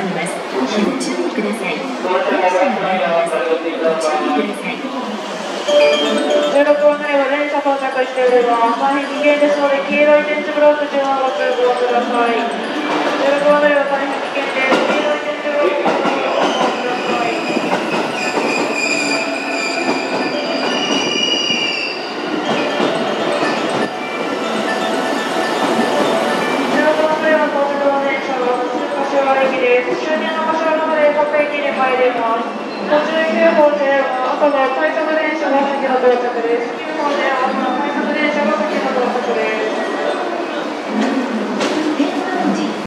ります。ご注意ください。電車が参ります。ご注意ください。 16番乗り場電車到着しております。大変危険ですので、黄色い電池ブロックというのをご通行ください。16番乗り場大変危険です。黄色い電池ブロックというのをご通行ください。終電の場所まで各駅で参ります。ご注意警報では朝の快速電車が先の到着です。9号では朝の快速電車が先の到着です。